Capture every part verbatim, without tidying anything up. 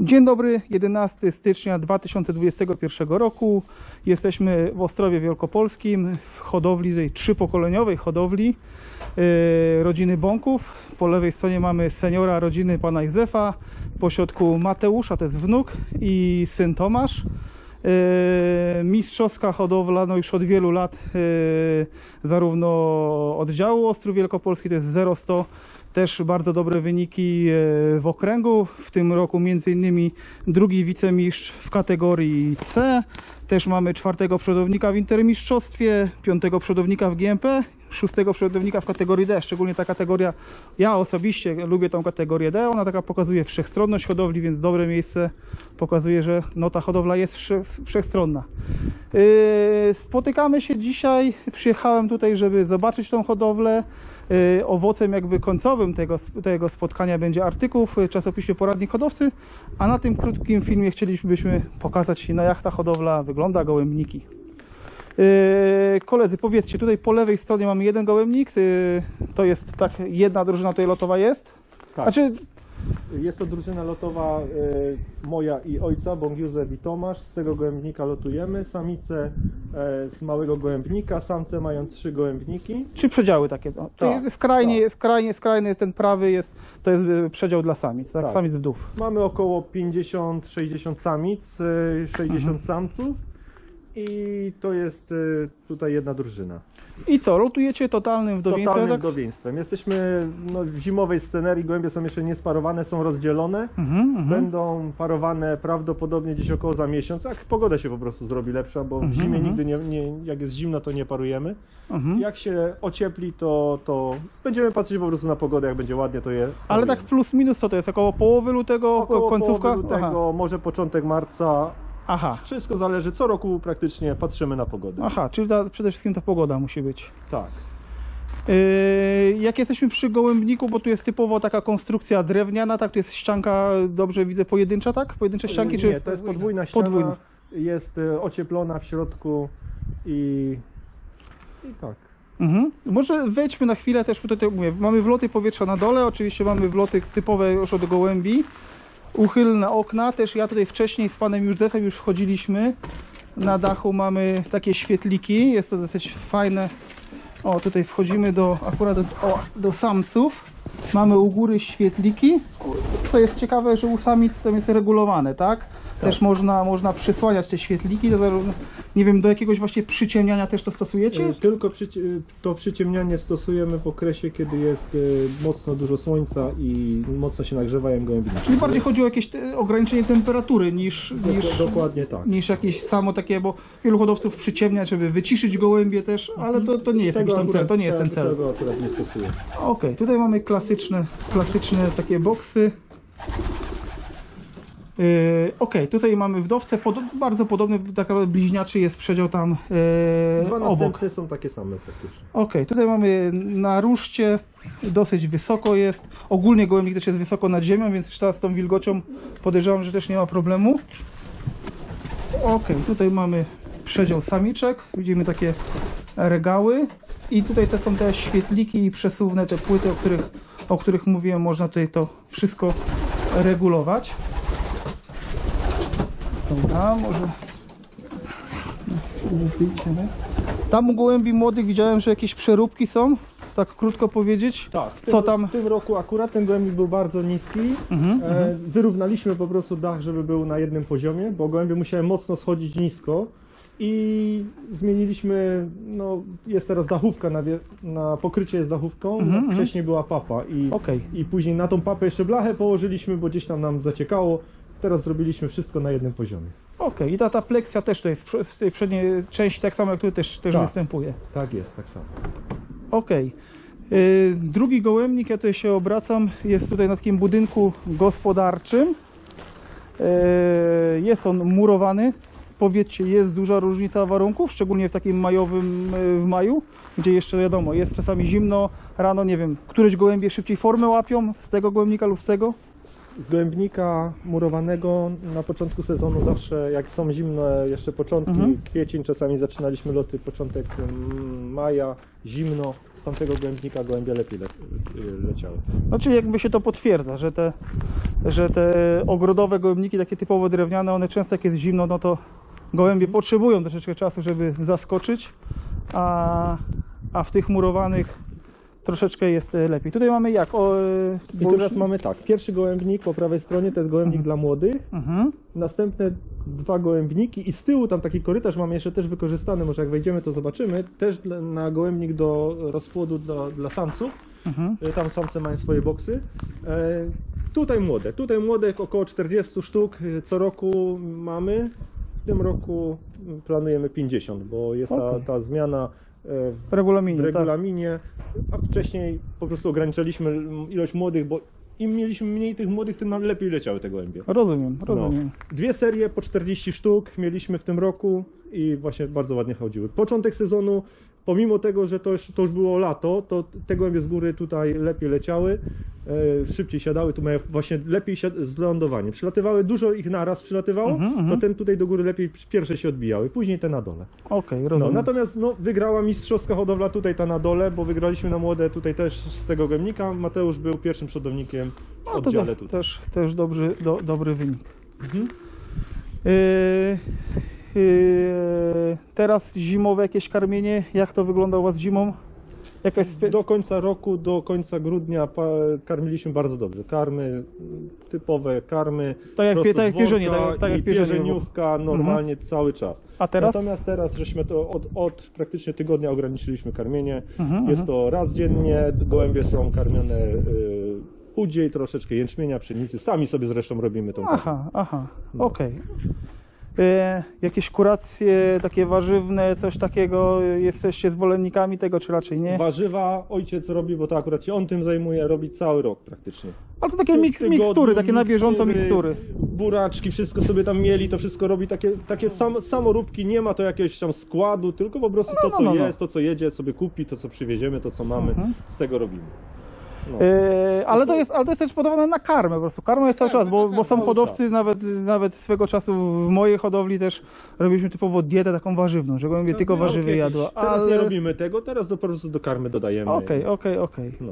Dzień dobry, jedenastego stycznia dwa tysiące dwudziestego pierwszego roku. Jesteśmy w Ostrowie Wielkopolskim, w hodowli, tej trzypokoleniowej hodowli yy, rodziny Bąków. Po lewej stronie mamy seniora rodziny pana Józefa, po środku Mateusza, to jest wnuk, i syn Tomasz. Yy, mistrzowska hodowla, no już od wielu lat, yy, zarówno oddziału Ostrów Wielkopolski, to jest zero sto, też bardzo dobre wyniki w okręgu. W tym roku między innymi drugi wicemistrz w kategorii C. Też mamy czwartego przodownika w intermistrzostwie, piątego przodownika w G M P, szóstego przodownika w kategorii D. Szczególnie ta kategoria, ja osobiście lubię tą kategorię D. Ona taka pokazuje wszechstronność hodowli, więc dobre miejsce pokazuje, że no, ta hodowla jest wszechstronna. Yy, spotykamy się dzisiaj. Przyjechałem tutaj, żeby zobaczyć tą hodowlę. Owocem jakby końcowym tego, tego spotkania będzie artykuł w czasopiśmie Poradnik Hodowcy, a na tym krótkim filmie chcielibyśmy pokazać, na jak ta hodowla wygląda, gołębniki. Yy, koledzy, powiedzcie, tutaj po lewej stronie mamy jeden gołębnik, yy, to jest tak, jedna drużyna tutaj lotowa jest? Tak. Znaczy... Jest to drużyna lotowa y, moja i ojca, Bąk Józef i Tomasz. Z tego gołębnika lotujemy. Samice y, z małego gołębnika, samce mają trzy gołębniki. Czy przedziały takie? No, to tak, jest skrajnie, tak. skrajnie, skrajny ten prawy jest, to jest przedział dla samic, tak? Tak. Samic wdów. Mamy około pięćdziesiąt sześćdziesiąt samic, y, sześćdziesiąt mhm. samców i to jest y, tutaj jedna drużyna. I co, lotujecie totalnym wdowieństwem? Totalnym tak? wdowieństwem. Jesteśmy no, w zimowej scenerii, gołębie są jeszcze niesparowane, są rozdzielone. Mhm, Będą parowane prawdopodobnie gdzieś około za miesiąc, jak pogoda się po prostu zrobi lepsza, bo w mhm, zimie mhm. nigdy nie, nie, jak jest zimno, to nie parujemy. Mhm. Jak się ociepli, to, to będziemy patrzeć po prostu na pogodę, jak będzie ładnie, to je sparujemy. Ale tak plus minus co to jest? Około połowy lutego, Około końcówka? połowy lutego, może początek marca. Aha. Wszystko zależy, co roku praktycznie patrzymy na pogodę. Aha, czyli ta, przede wszystkim ta pogoda musi być. Tak. Yy, jak jesteśmy przy gołębniku, bo tu jest typowo taka konstrukcja drewniana, tak? Tu jest ścianka, dobrze widzę, pojedyncza, tak? Pojedyncze ścianki? Nie, czy to jest podwójna ściana, podwójna. Jest y, ocieplona w środku i, i tak. Mhm. Może wejdźmy na chwilę też, tutaj mówię, mamy wloty powietrza na dole, oczywiście mamy wloty typowe już od gołębi, uchylne okna, też ja tutaj wcześniej z panem Józefem już wchodziliśmy, na dachu mamy takie świetliki, jest to dosyć fajne. O, tutaj wchodzimy do, akurat do, o, do samców. Mamy u góry świetliki. Co jest ciekawe, że u samic tam jest regulowane, tak? Też tak. można, można przysłaniać te świetliki. To zarówno, nie wiem, do jakiegoś właśnie przyciemniania też to stosujecie? Tylko przyci to przyciemnianie stosujemy w okresie, kiedy jest y, mocno dużo słońca i mocno się nagrzewają gołębniki. Czyli bardziej chodzi o jakieś te, ograniczenie temperatury niż, niż, Dokładnie tak. niż jakieś samo takie, bo wielu hodowców przyciemnia, żeby wyciszyć gołębie też, ale to, to nie jest jakiś tam cel, to nie jest ten cel. Tego akurat nie stosuję. Okej, okay, tutaj mamy klasyczne, klasyczne takie boksy. Yy, ok, tutaj mamy wdowce, pod, bardzo podobny, tak naprawdę bliźniaczy jest przedział tam yy, Dwa obok. następne są takie same praktycznie. Ok, tutaj mamy na ruszcie, dosyć wysoko jest, ogólnie gołębnik też jest wysoko nad ziemią, więc już teraz z tą wilgocią podejrzewam, że też nie ma problemu. Ok, tutaj mamy przedział samiczek, widzimy takie regały i tutaj te są te świetliki i przesuwne, te płyty, o których, o których mówiłem, można tutaj to wszystko regulować. Dobra, może tam u gołębi młodych widziałem, że jakieś przeróbki są, tak krótko powiedzieć. Tak, w tym, co tam? W tym roku akurat ten gołębik był bardzo niski. Mhm, e, wyrównaliśmy po prostu dach, żeby był na jednym poziomie, bo gołębie musiały mocno schodzić nisko i zmieniliśmy, no jest teraz dachówka, na, na pokrycie jest dachówką, mhm, no, wcześniej była papa i, okay. i później na tą papę jeszcze blachę położyliśmy, bo gdzieś tam nam zaciekało. Teraz zrobiliśmy wszystko na jednym poziomie. Okej, okay. I ta, ta pleksja też to jest w tej przedniej części tak samo jak tu też, też tak. występuje. Tak jest, tak samo. Okej. Okay. Yy, drugi gołębnik, ja tutaj się obracam, jest tutaj na takim budynku gospodarczym. Yy, jest on murowany. Powiedzcie, jest duża różnica warunków, szczególnie w takim majowym, w maju, gdzie jeszcze wiadomo, jest czasami zimno, rano, nie wiem, któreś gołębie szybciej formę łapią z tego gołębnika lub z tego? Z gołębnika murowanego na początku sezonu zawsze, jak są zimne jeszcze początki, mhm. kwiecień, czasami zaczynaliśmy loty początek maja, zimno, tamtego gołębnika gołębie lepiej le, leciały. No czyli jakby się to potwierdza, że te, że te ogrodowe gołębniki, takie typowo drewniane, one często jak jest zimno, no to gołębie potrzebują troszeczkę czasu, żeby zaskoczyć, a, a w tych murowanych troszeczkę jest lepiej. Tutaj mamy jak? O, I bo teraz już- mamy tak, pierwszy gołębnik po prawej stronie to jest gołębnik dla młodych, Mhm. następne dwa gołębniki i z tyłu tam taki korytarz mamy jeszcze też wykorzystany, może jak wejdziemy to zobaczymy, też dla- na gołębnik do rozpłodu dla, dla samców. Mhm. Y, Tam samce mają swoje boksy. E, tutaj młode, tutaj młode około czterdzieści sztuk y, co roku mamy. W tym roku y, planujemy pięćdziesiąt, bo jest ta, Okej. ta zmiana e, W regulaminie, w tak. regulaminie, a wcześniej po prostu ograniczaliśmy ilość młodych, bo im mieliśmy mniej tych młodych, tym nam lepiej leciały te gołębie. Rozumiem, rozumiem. No. Dwie serie po czterdzieści sztuk mieliśmy w tym roku i właśnie bardzo ładnie chodziły. Początek sezonu, pomimo tego, że to już, to już było lato, to te gołębie z góry tutaj lepiej leciały, e, szybciej siadały, tu mają właśnie lepiej siad- z lądowaniem. Przylatywały, dużo ich naraz przylatywało, Mhm, mhm. to ten tutaj do góry lepiej pierwsze się odbijały, później te na dole. Okej, No, rozumiem. natomiast no, wygrała mistrzowska hodowla tutaj ta na dole, bo wygraliśmy na młode tutaj też z tego gołębnika. Mateusz był pierwszym przodownikiem w No to oddziale te- tutaj. też, też dobry, do, dobry wynik. Mhm. Yy, yy, teraz zimowe jakieś karmienie, jak to wygląda u Was zimą? Jakaś spe... Do końca roku, do końca grudnia pa- karmiliśmy bardzo dobrze. Karmy, mm, typowe karmy, Tak jak prosto pie- tak jak z worka pierzenie, tak- tak jak i pierzenie. pierzeniówka normalnie cały czas. A teraz? Natomiast teraz żeśmy to od, od praktycznie tygodnia ograniczyliśmy karmienie. Mhm, Jest mhm. to raz dziennie, gołębie są karmione y, pudziej, troszeczkę jęczmienia, pszenicy. Sami sobie zresztą robimy tą karmę. Aha, aha, No. okej. Yy, jakieś kuracje takie warzywne, coś takiego, jesteście zwolennikami tego, czy raczej nie? Warzywa ojciec robi, bo to akurat się on tym zajmuje, robi cały rok praktycznie. Ale to takie miks, Tygodniu, mikstury, takie na bieżąco mikstury. Buraczki, wszystko sobie tam mieli, to wszystko robi takie, takie sam, samoróbki, nie ma to jakiegoś tam składu, tylko po prostu to no, co no, no. jest, to co jedzie, sobie kupi, to co przywieziemy, to co mamy, Mhm. z tego robimy. No. Yy, ale, to jest, ale to jest też podawane na karmę po prostu. Karma jest cały Tak, czas, bo, bo są cały hodowcy, nawet, nawet swego czasu w mojej hodowli też robiliśmy typowo dietę taką warzywną, że gołębie tylko No, warzywy okej, jadła. Teraz ale... nie robimy tego, teraz do, po prostu do karmy dodajemy. Okej, okej, okej. No.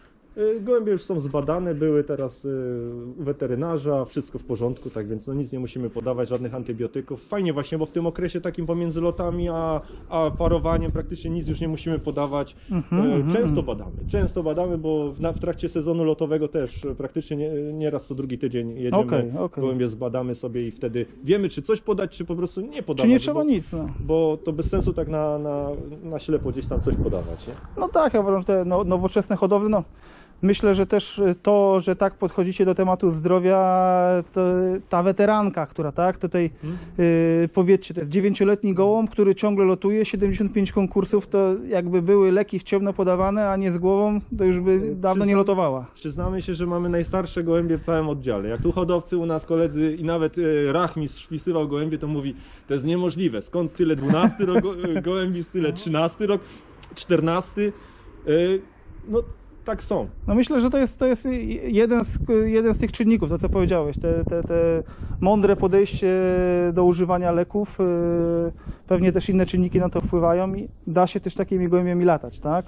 Y, Gołębie już są zbadane, były teraz y, u weterynarza, wszystko w porządku, tak więc no nic nie musimy podawać, żadnych antybiotyków. Fajnie właśnie, bo w tym okresie takim pomiędzy lotami a, a parowaniem praktycznie nic już nie musimy podawać. Mhm, Y, mhm, Często mhm. badamy, często badamy, bo w, na, w trakcie sezonu lotowego też y, praktycznie nie, nie raz co drugi tydzień jedziemy, Okej, okej. gołębie zbadamy sobie i wtedy wiemy, czy coś podać, czy po prostu nie podawać. Czy nie trzeba bo, nic, no. Bo to bez sensu tak na, na, na ślepo gdzieś tam coś podawać. Nie? No tak, ja uważam, że te no, nowoczesne hodowle, no myślę, że też to, że tak podchodzicie do tematu zdrowia, to ta weteranka, która tak, tutaj Hmm? y, powiedzcie, to jest dziewięcioletni gołąb, który ciągle lotuje, siedemdziesiąt pięć konkursów, to jakby były leki w ciemno podawane, a nie z głową, to już by dawno nie Przyznam- lotowała. Przyznamy się, że mamy najstarsze gołębie w całym oddziale. Jak tu hodowcy u nas, koledzy i nawet e, rachmistrz wpisywał gołębie, to mówi, to jest niemożliwe. Skąd tyle dwunasty rok go- e, gołębi, tyle trzynasty rok, czternasty? E, no tak są. No myślę, że to jest, to jest jeden, z, jeden z tych czynników, to co powiedziałeś, te, te, te mądre podejście do używania leków, yy, pewnie też inne czynniki na to wpływają i da się też takimi gołębiami latać, tak?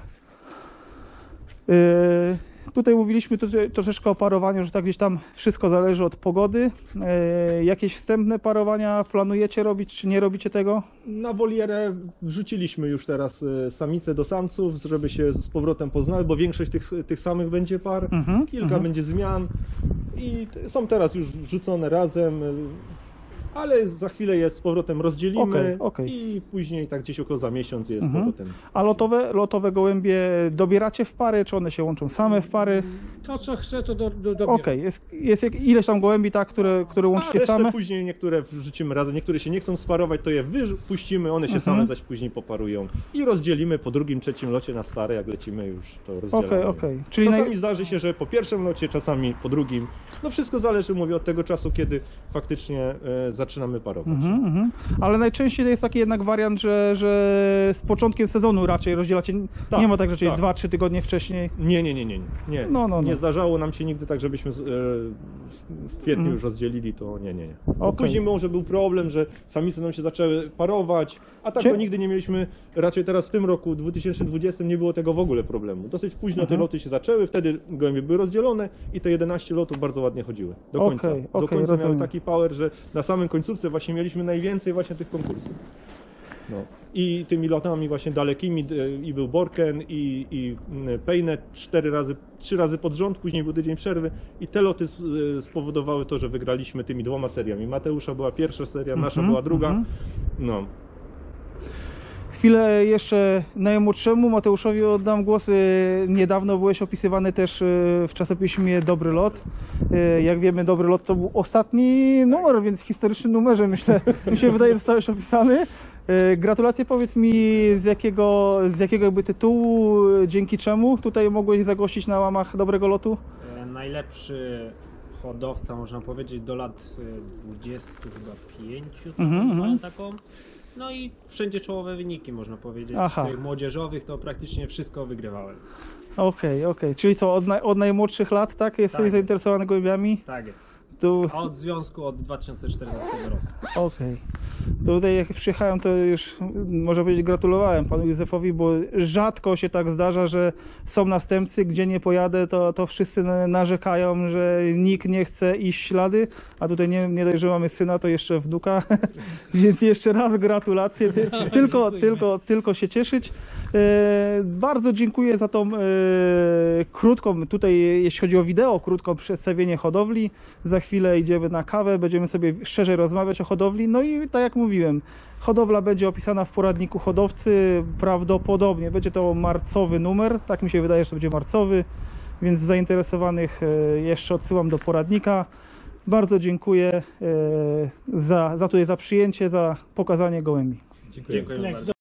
Yy, tutaj mówiliśmy tu, troszeczkę o parowaniu, że tak gdzieś tam wszystko zależy od pogody. Yy, jakieś wstępne parowania planujecie robić, czy nie robicie tego? Na wolierę wrzuciliśmy już teraz e, samice do samców, żeby się z powrotem poznały, bo większość tych, tych samych będzie par, Mhm, kilka mhm. będzie zmian i t- są teraz już wrzucone razem, e, ale za chwilę je z powrotem rozdzielimy Okej, okej. i później tak gdzieś około za miesiąc jest z Mhm. powrotem. A lotowe, lotowe gołębie dobieracie w pary, czy one się łączą same w pary? To co chce, to do, do, do Okej, jest, jest jak- ileś tam gołębi, tak, które, które A łączycie resztę same? później niektóre wrzucimy razem, niektóre się nie chcą sparować, to je wypuścimy, one się Mhm. same zaś później poparują i rozdzielimy po drugim, trzecim locie na stare, jak lecimy już to rozdzielamy. Okej, okej. Czyli Czasami naj... zdarzy się, że po pierwszym locie, czasami po drugim. No wszystko zależy, mówię, od tego czasu, kiedy faktycznie e, zaczynamy zaczynamy parować. Mhm, mhm. Ale najczęściej to jest taki jednak wariant, że, że z początkiem sezonu raczej rozdzielacie. Tak, nie ma tak, że czyli tak. dwa trzy tygodnie wcześniej. Nie, nie, nie, nie, nie. No, no, no. Nie zdarzało nam się nigdy tak, żebyśmy z- e, w kwietniu Mhm. już rozdzielili, to nie, nie, nie. Bo Okej. Później może był problem, że samice nam się zaczęły parować, a tak Czy- to nigdy nie mieliśmy, raczej teraz w tym roku dwa tysiące dwudziestym nie było tego w ogóle problemu. Dosyć późno Mhm. te loty się zaczęły, wtedy gołębie były rozdzielone i te jedenaście lotów bardzo ładnie chodziły. Do Okej, końca. Do okej, końca rozumiem. miały taki power, że na samym końcówce właśnie mieliśmy najwięcej właśnie tych konkursów. No. I tymi lotami właśnie dalekimi e, i był Borken i, i mm, Pejnet cztery razy, trzy razy pod rząd, później był tydzień przerwy i te loty s- e, spowodowały to, że wygraliśmy tymi dwoma seriami. Mateusza była pierwsza seria, nasza Mhm, była druga. mhm. No. Chwilę jeszcze najmłodszemu Mateuszowi oddam głos. Y, Niedawno byłeś opisywany też y, w czasopiśmie Dobry Lot. Y, Jak wiemy, Dobry Lot to był ostatni numer, więc w historycznym numerze, myślę, mi się wydaje, zostałeś opisany. Y, Gratulacje, powiedz mi, z jakiego, z jakiego jakby tytułu, y, dzięki czemu tutaj mogłeś zagościć na łamach Dobrego Lotu? E, Najlepszy hodowca, można powiedzieć, do lat e, dwudziestu chyba pięciu, Mhm, mają mhm. taką. No i wszędzie czołowe wyniki, można powiedzieć. Aha. Z tych młodzieżowych to praktycznie wszystko wygrywałem. Okej, okej. Czyli co, od, naj, od najmłodszych lat, tak? Jesteś Tak. zainteresowany gołębiami? Tak jest. Tu... A od związku od dwa tysiące czternastego roku. Okej. Tutaj jak przyjechałem, to już można powiedzieć gratulowałem panu Józefowi, bo rzadko się tak zdarza, że są następcy, gdzie nie pojadę, to, to wszyscy na- narzekają, że nikt nie chce iść ślady, a tutaj nie, nie dość, że mamy syna, to jeszcze wnuka, więc jeszcze raz gratulacje, Ty, tylko, tylko, tylko się cieszyć. E, bardzo dziękuję za tą e, krótką, tutaj jeśli chodzi o wideo, krótką przedstawienie hodowli. Za chwilę idziemy na kawę, będziemy sobie szerzej rozmawiać o hodowli. No i tak jak mówiłem, hodowla będzie opisana w poradniku hodowcy, prawdopodobnie będzie to marcowy numer, tak mi się wydaje, że to będzie marcowy, więc zainteresowanych e, jeszcze odsyłam do poradnika. Bardzo dziękuję e, za, za tutaj za przyjęcie, za pokazanie gołębi. Dziękuję bardzo.